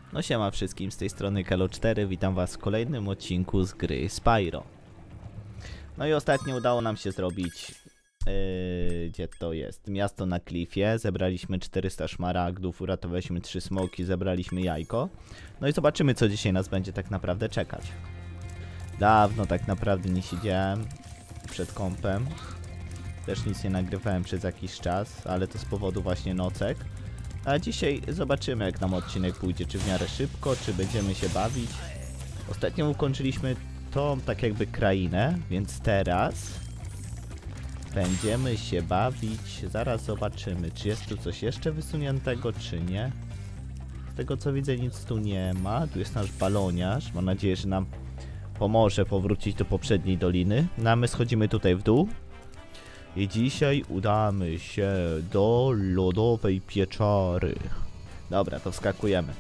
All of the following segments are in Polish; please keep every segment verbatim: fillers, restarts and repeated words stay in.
No siema wszystkim, z tej strony Kelo cztery, witam was w kolejnym odcinku z gry Spyro. No i ostatnio udało nam się zrobić, yy, gdzie to jest, miasto na klifie. Zebraliśmy czterysta szmaragdów, uratowaliśmy trzy smoki, zebraliśmy jajko. No i zobaczymy, co dzisiaj nas będzie tak naprawdę czekać. Dawno tak naprawdę nie siedziałem przed kompem. Też nic nie nagrywałem przez jakiś czas, ale to z powodu właśnie nocek. A dzisiaj zobaczymy, jak nam odcinek pójdzie, czy w miarę szybko, czy będziemy się bawić. Ostatnio ukończyliśmy tą tak jakby krainę, więc teraz będziemy się bawić. Zaraz zobaczymy, czy jest tu coś jeszcze wysuniętego, czy nie. Z tego co widzę, nic tu nie ma. Tu jest nasz baloniarz. Mam nadzieję, że nam pomoże powrócić do poprzedniej doliny. No a my schodzimy tutaj w dół. I dzisiaj udamy się do lodowej pieczary. Dobra, to wskakujemy.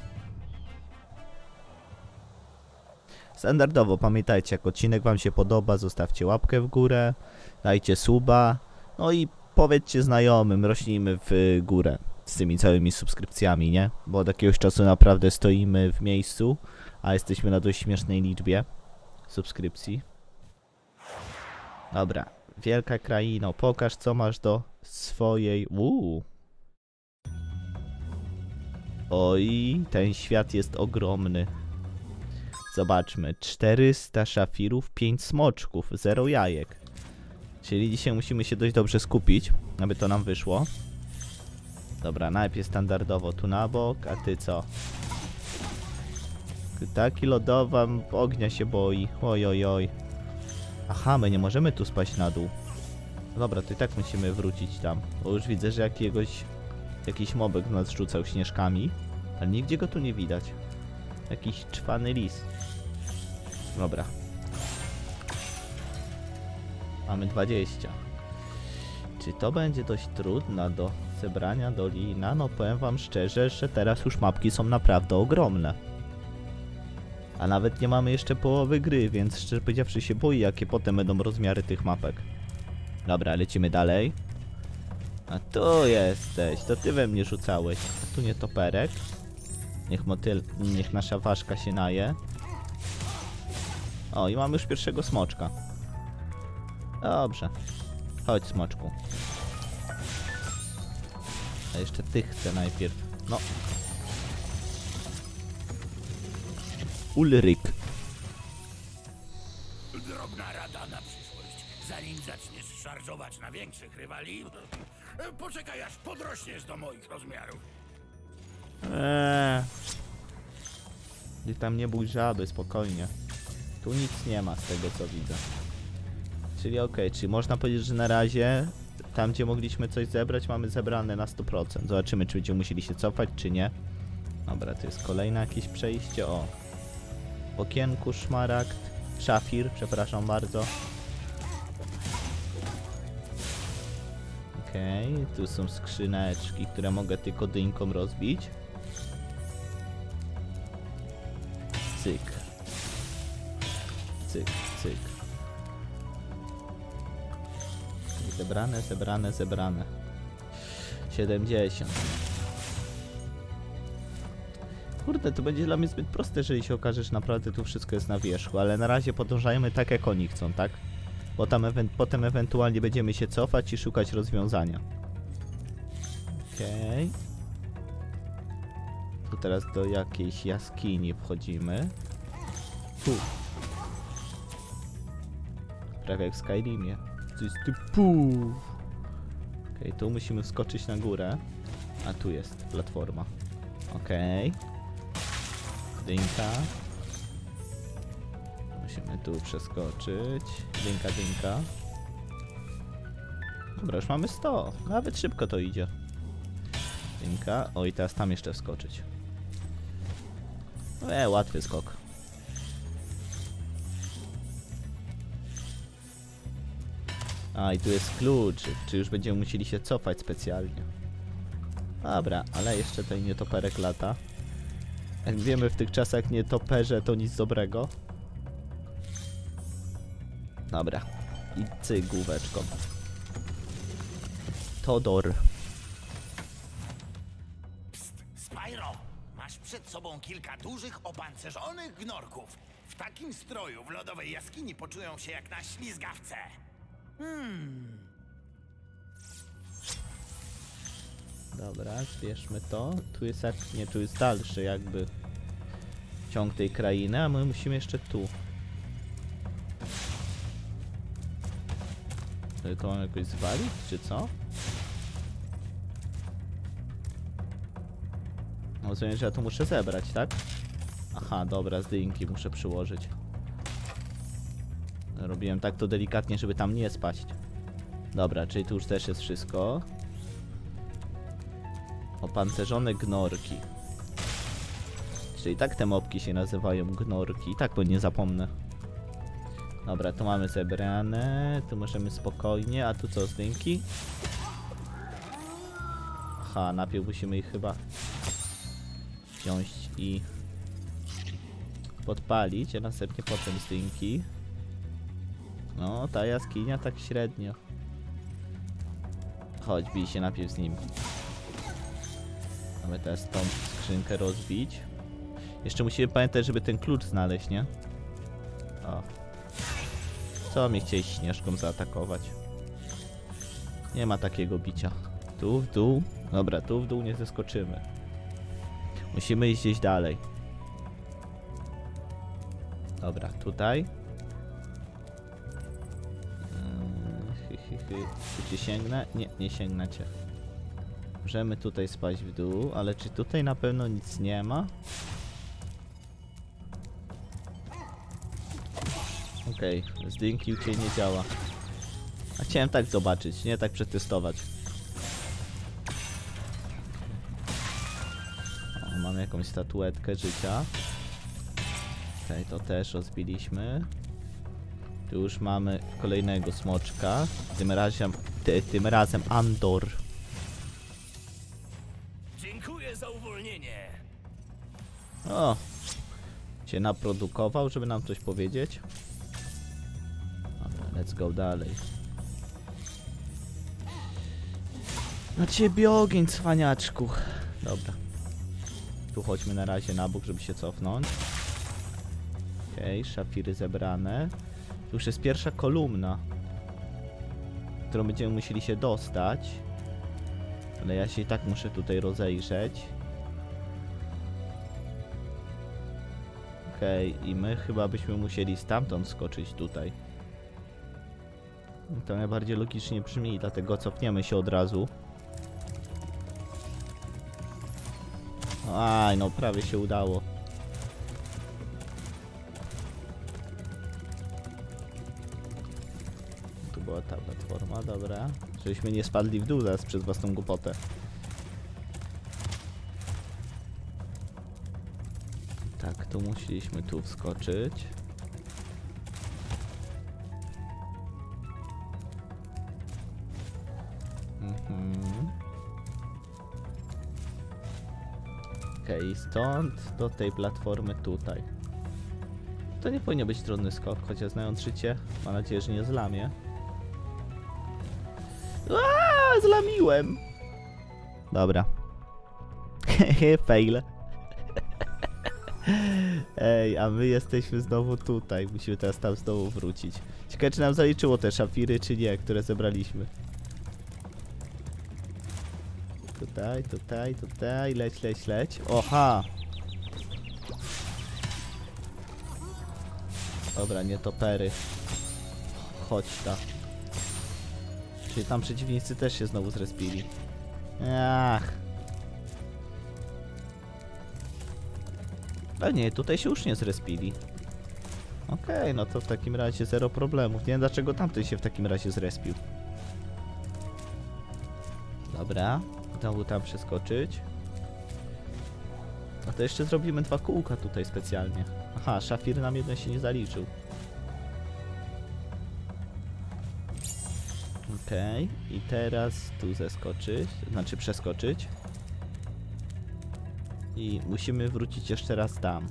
Standardowo pamiętajcie, jak odcinek wam się podoba, zostawcie łapkę w górę, dajcie suba, no i powiedzcie znajomym, rośnijmy w górę z tymi całymi subskrypcjami, nie? Bo od jakiegoś czasu naprawdę stoimy w miejscu, a jesteśmy na dość śmiesznej liczbie subskrypcji. Dobra. Wielka kraino, pokaż co masz do swojej... Uuu. Oj, ten świat jest ogromny. Zobaczmy, czterysta szafirów, pięć smoczków, zero jajek. Czyli dzisiaj musimy się dość dobrze skupić, aby to nam wyszło. Dobra, najpierw standardowo tu na bok, a ty co? Taki lodowa ognia się boi, oj oj oj. Aha, my nie możemy tu spaść na dół. Dobra, to i tak musimy wrócić tam. Bo już widzę, że jakiegoś... Jakiś mobek nas rzucał śnieżkami. Ale nigdzie go tu nie widać. Jakiś czwany lis. Dobra. Mamy dwadzieścia. Czy to będzie dość trudne do zebrania dolina? No powiem wam szczerze, że teraz już mapki są naprawdę ogromne. A nawet nie mamy jeszcze połowy gry, więc szczerze powiedziawszy się boję, jakie potem będą rozmiary tych mapek. Dobra, lecimy dalej. A tu jesteś, to ty we mnie rzucałeś. A tu nie toperek. Niech motyl, niech nasza ważka się naje. O, i mamy już pierwszego smoczka. Dobrze. Chodź, smoczku. A jeszcze ty chcę najpierw. No. Ulryk. Drobna rada na przyszłość. Zanim zaczniesz szarżować na większych rywali, poczekaj aż podrośniesz do moich rozmiarów. Eee. I tam nie bój żaby, spokojnie. Tu nic nie ma z tego co widzę. Czyli okej, okay, czyli można powiedzieć, że na razie tam gdzie mogliśmy coś zebrać mamy zebrane na sto procent. Zobaczymy, czy będziemy musieli się cofać, czy nie. Dobra, to jest kolejne jakieś przejście. O. W okienku szmaragd. Szafir, przepraszam bardzo. Okej, okay, tu są skrzyneczki, które mogę tylko dynką rozbić. Cyk. Cyk, cyk. Zebrane, zebrane, zebrane. siedemdziesiąt. Kurde, to będzie dla mnie zbyt proste, jeżeli się okaże, że naprawdę tu wszystko jest na wierzchu, ale na razie podążajmy tak, jak oni chcą, tak? Bo tam ewe potem ewentualnie będziemy się cofać i szukać rozwiązania. Okej. Okay. Tu teraz do jakiejś jaskini wchodzimy. Tu. Prawie jak w Skyrimie. To jest typu. Okej, okay, tu musimy wskoczyć na górę. A tu jest platforma. Okej. Okay. Dynka. Musimy tu przeskoczyć. Dynka, dynka. Dobra, już mamy sto. Nawet szybko to idzie. Dynka. O, i teraz tam jeszcze wskoczyć. E, łatwy skok. A, i tu jest kluczyk. Czy już będziemy musieli się cofać specjalnie? Dobra, ale jeszcze tutaj nietoperek lata. Jak wiemy, w tych czasach nietoperze to nic dobrego. Dobra. I cyk główeczką. Todor. Psst, Spyro! Masz Masz przed sobą kilka dużych, opancerzonych gnorków. W takim stroju w lodowej jaskini poczują się jak na ślizgawce. Dobra, zbierzmy to. Tu jest jak... nie, tu jest dalszy jakby ciąg tej krainy, a my musimy jeszcze tu. Czy to mam jakoś zwalić, czy co? No rozumiem, że ja to muszę zebrać, tak? Aha, dobra, z dynki muszę przyłożyć. Robiłem tak to delikatnie, żeby tam nie spaść. Dobra, czyli tu już też jest wszystko. Opancerzone gnorki. Czyli tak te mopki się nazywają, gnorki. Tak, bo nie zapomnę. Dobra, tu mamy zebrane. Tu możemy spokojnie. A tu co, z dynki? Aha, najpierw musimy ich chyba wziąć i podpalić, a następnie potem z dynki. No, ta jaskinia tak średnio. Chodź, bij się najpierw z nim. Mamy teraz tą skrzynkę rozbić. Jeszcze musimy pamiętać, żeby ten klucz znaleźć, nie? O. Co mnie chcieli śnieżką zaatakować? Nie ma takiego bicia. Tu w dół. Dobra, tu w dół nie zeskoczymy. Musimy iść gdzieś dalej. Dobra, tutaj. Hy, hy, hy. Tu cię sięgnę? Nie, nie sięgnę cię. Możemy tutaj spaść w dół, ale czy tutaj na pewno nic nie ma? Okej, okay, z dynki u ciebie nie działa. A chciałem tak zobaczyć, nie tak przetestować. O, mamy jakąś statuetkę życia. Okej, okay, to też rozbiliśmy. Tu już mamy kolejnego smoczka. Tym razem, ty, tym razem Andor. Dziękuję za uwolnienie. O! Cię naprodukował, żeby nam coś powiedzieć. Dobra, let's go dalej. Na ciebie ogień, cwaniaczku. Dobra. Tu chodźmy na razie na bok, żeby się cofnąć. Okej, okay, szafiry zebrane. Tu już jest pierwsza kolumna, którą będziemy musieli się dostać. Ale ja się i tak muszę tutaj rozejrzeć. Okej, okay, i my chyba byśmy musieli stamtąd skoczyć tutaj. To najbardziej logicznie brzmi, dlatego cofniemy się od razu. Aj, no prawie się udało. Tu była ta platforma, dobra. Żebyśmy nie spadli w dół zaraz przez własną głupotę. Tak, tu musieliśmy tu wskoczyć. Mhm. Okej, okay, stąd do tej platformy tutaj. To nie powinien być trudny skok, chociaż znając życie, mam nadzieję, że nie zlamię. Aaaa, zlamiłem! Dobra. Hehe, fail. Ej, a my jesteśmy znowu tutaj. Musimy teraz tam znowu wrócić. Ciekawe, czy nam zaliczyło te szafiry, czy nie, które zebraliśmy. Tutaj, tutaj, tutaj. Leć, leć, leć. Oha! Dobra, nie topery. Chodź ta. Czyli tam przeciwnicy też się znowu zrespili. Ach. A nie, tutaj się już nie zrespili. Okej, okay, no to w takim razie zero problemów. Nie wiem, dlaczego tamten się w takim razie zrespił. Dobra, znowu tam przeskoczyć. A to jeszcze zrobimy dwa kółka tutaj specjalnie. Aha, szafir nam jeden się nie zaliczył. Okej, okay. I teraz tu zeskoczyć, znaczy przeskoczyć. I musimy wrócić jeszcze raz tam.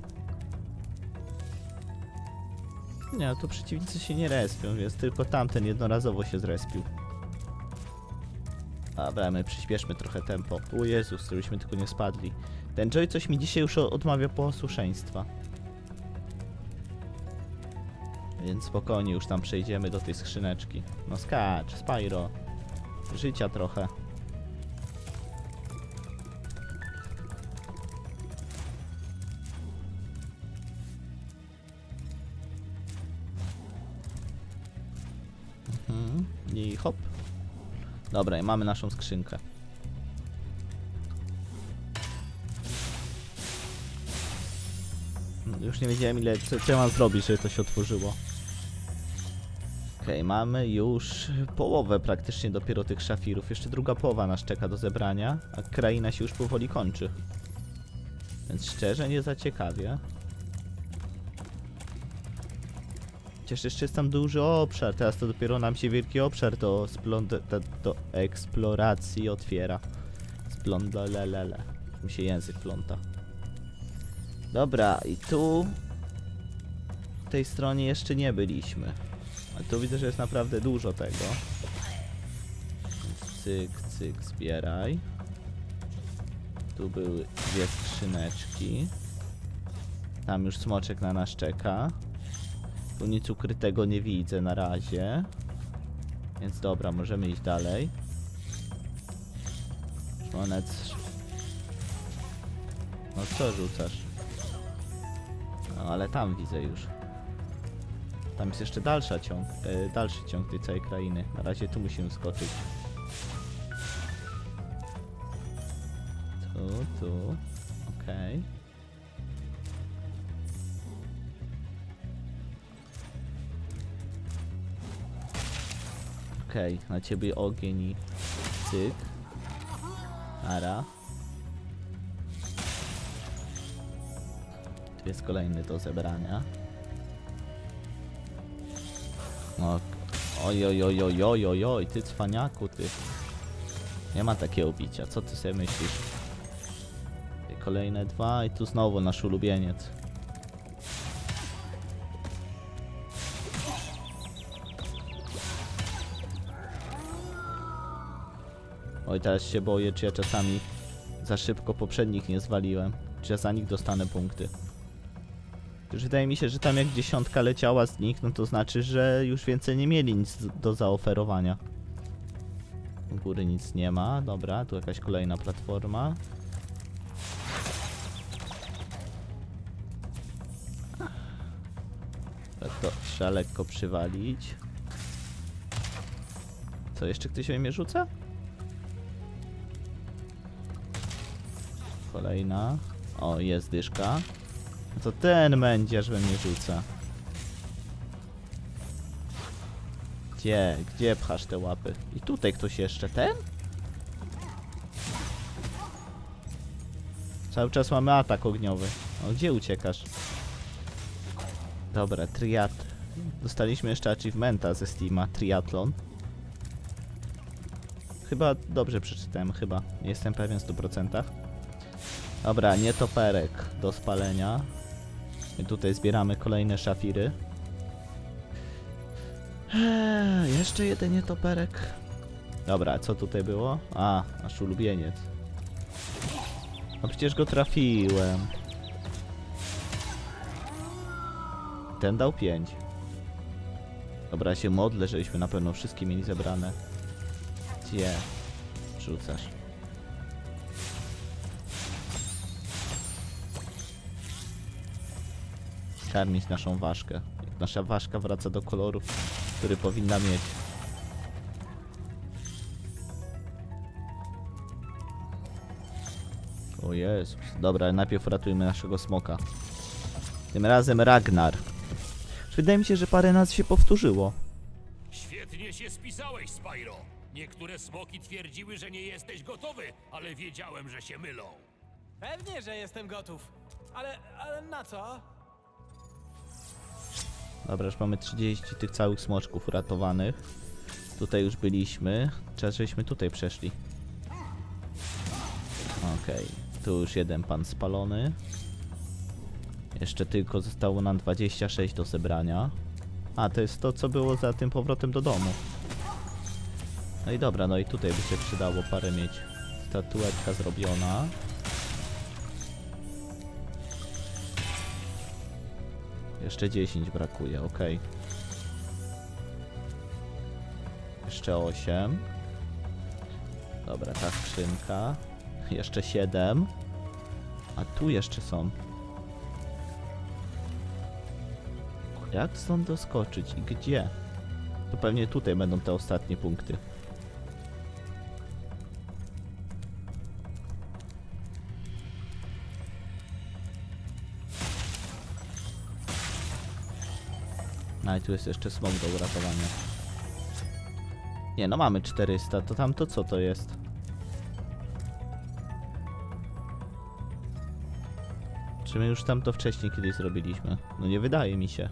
Nie, no tu przeciwnicy się nie respią, więc tylko tamten jednorazowo się zrespił. Dobra, my przyspieszmy trochę tempo. O Jezus, żebyśmy tylko nie spadli. Ten Joy coś mi dzisiaj już odmawia posłuszeństwa. Więc spokojnie już tam przejdziemy do tej skrzyneczki. No skacz, Spyro. Życia trochę. Mhm. I hop. Dobra, i mamy naszą skrzynkę. Już nie wiedziałem ile, co, co ja mam zrobić, żeby to się otworzyło. Okej, okay, mamy już połowę praktycznie dopiero tych szafirów. Jeszcze druga połowa nas czeka do zebrania, a kraina się już powoli kończy. Więc szczerze nie za ciekawie. Chociaż jeszcze jest tam duży obszar, teraz to dopiero nam się wielki obszar do, do, do eksploracji otwiera. Splądolelele. Mi się język pląta. Dobra, i tu w tej stronie jeszcze nie byliśmy. A tu widzę, że jest naprawdę dużo tego. Cyk, cyk, zbieraj. Tu były dwie skrzyneczki. Tam już smoczek na nas czeka. Tu nic ukrytego nie widzę na razie. Więc dobra, możemy iść dalej. Monet. No co rzucasz? No ale tam widzę już. Tam jest jeszcze dalsza ciąg, e, dalszy ciąg tej całej krainy. Na razie tu musimy skoczyć. Tu, tu. Okej. Okay. Okej, okay, na ciebie ogień i cyk. Ara. Tu jest kolejny do zebrania. O, oj, oj, oj, oj, oj, oj, oj, ty cwaniaku, ty. Nie ma takiego bicia, co ty sobie myślisz? Kolejne dwa i tu znowu nasz ulubieniec. Oj, teraz się boję, czy ja czasami za szybko poprzednich nie zwaliłem. Czy ja za nich dostanę punkty. Już wydaje mi się, że tam jak dziesiątka leciała z nich, no to znaczy, że już więcej nie mieli nic do zaoferowania. U góry nic nie ma. Dobra, tu jakaś kolejna platforma. To trzeba lekko przywalić. Co, jeszcze ktoś we mnie rzuca? Kolejna. O, jest dyszka. No to ten mędziarz we mnie rzuca. Gdzie? Gdzie pchasz te łapy? I tutaj ktoś jeszcze, ten? Cały czas mamy atak ogniowy. O, gdzie uciekasz? Dobra, triat. Dostaliśmy jeszcze achievementa ze Steama, triatlon. Chyba dobrze przeczytałem, chyba. Nie jestem pewien w stu procentach. Dobra, nietoperek do spalenia. I tutaj zbieramy kolejne szafiry. Eee, jeszcze jeden nietoperek. Dobra, co tutaj było? A, nasz ulubieniec. No przecież go trafiłem. Ten dał pięć. Dobra, się modlę, żebyśmy na pewno wszystkie mieli zebrane. Gdzie rzucasz? Karmić naszą ważkę. Jak nasza ważka wraca do koloru, który powinna mieć. O Jezus. Dobra, najpierw ratujmy naszego smoka. Tym razem Ragnar. Wydaje mi się, że parę razy się powtórzyło. Świetnie się spisałeś, Spyro. Niektóre smoki twierdziły, że nie jesteś gotowy, ale wiedziałem, że się mylą. Pewnie, że jestem gotów. Ale, ale na co? Dobra, już mamy trzydzieści tych całych smoczków uratowanych. Tutaj już byliśmy. Czas, żebyśmy tutaj przeszli. Okej, okay. Tu już jeden pan spalony. Jeszcze tylko zostało nam dwadzieścia sześć do zebrania. A, to jest to, co było za tym powrotem do domu. No i dobra, no i tutaj by się przydało parę mieć. Statuetka zrobiona. Jeszcze dziesięć brakuje, ok. Jeszcze osiem. Dobra, ta skrzynka. Jeszcze siedem. A tu jeszcze są. Jak stąd doskoczyć i gdzie? To pewnie tutaj będą te ostatnie punkty. No i tu jest jeszcze smok do uratowania. Nie, no mamy czterysta, to tam to co to jest? Czy my już tam to wcześniej kiedyś zrobiliśmy? No nie wydaje mi się.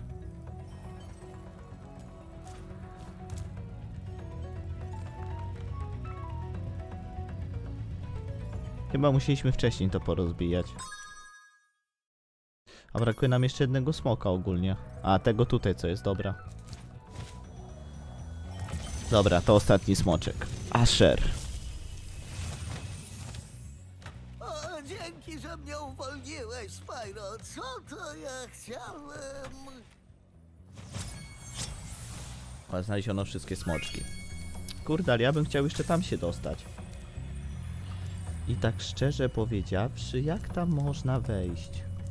Chyba musieliśmy wcześniej to porozbijać. A brakuje nam jeszcze jednego smoka ogólnie. A tego tutaj co jest, dobra. Dobra, to ostatni smoczek. Asher. O, dzięki, że mnie uwolniłeś, Spyro. Co to ja chciałem? Ale znaleziono wszystkie smoczki. Kurde, ale ja bym chciał jeszcze tam się dostać. I tak szczerze powiedziawszy, jak tam można wejść?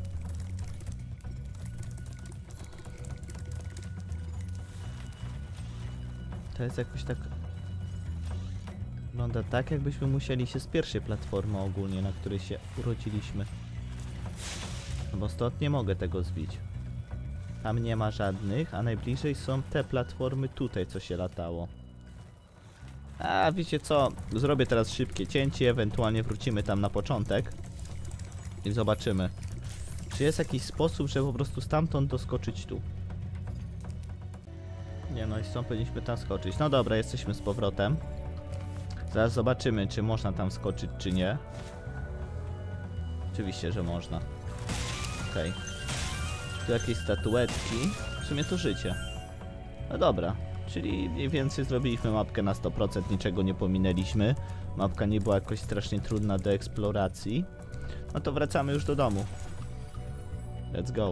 To jest jakoś tak... Wygląda tak, jakbyśmy musieli się z pierwszej platformy ogólnie, na której się urodziliśmy. No bo stąd nie mogę tego zbić. Tam nie ma żadnych, a najbliżej są te platformy tutaj, co się latało. A wiecie co? Zrobię teraz szybkie cięcie, ewentualnie wrócimy tam na początek. I zobaczymy. Czy jest jakiś sposób, żeby po prostu stamtąd doskoczyć tu? Nie no, i stąd powinniśmy tam skoczyć. No dobra, jesteśmy z powrotem. Zaraz zobaczymy, czy można tam skoczyć, czy nie. Oczywiście, że można. Okej. Okay. Tu jakieś statuetki. W sumie to życie. No dobra. Czyli mniej więcej zrobiliśmy mapkę na sto procent, niczego nie pominęliśmy. Mapka nie była jakoś strasznie trudna do eksploracji. No to wracamy już do domu. Let's go.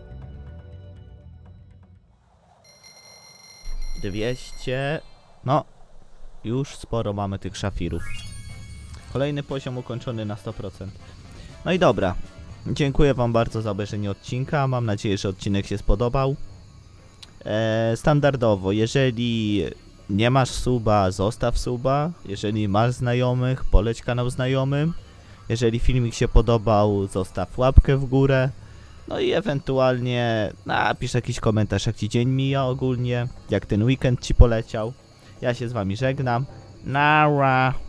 dwieście. No. Już sporo mamy tych szafirów. Kolejny poziom ukończony na sto procent. No i dobra. Dziękuję wam bardzo za obejrzenie odcinka. Mam nadzieję, że odcinek się spodobał. Eee, standardowo, jeżeli nie masz suba, zostaw suba. Jeżeli masz znajomych, poleć kanał znajomym. Jeżeli filmik się podobał, zostaw łapkę w górę. No i ewentualnie napisz jakiś komentarz, jak ci dzień mija ogólnie, jak ten weekend ci poleciał. Ja się z wami żegnam. Nara.